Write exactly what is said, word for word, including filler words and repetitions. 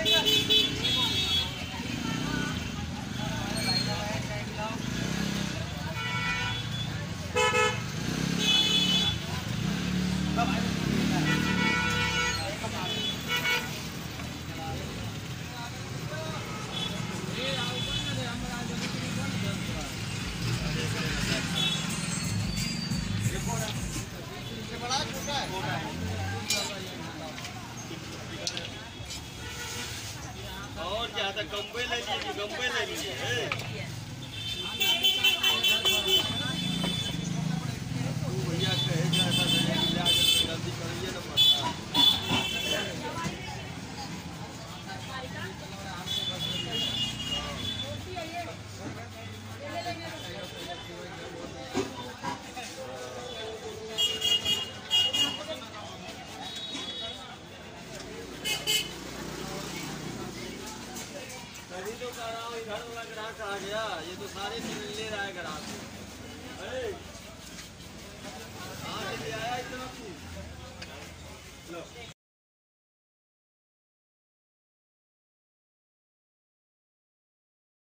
और ज्यादा गंबे ले लीजिए, गंबे ले लीजिए। भैया कहे ऐसा जल्दी करिए ना पड़ता। तभी तो कह रहा हूँ इधर वाला ग्राहक आ गया, ये तो सारे ले रहा है ग्राहक।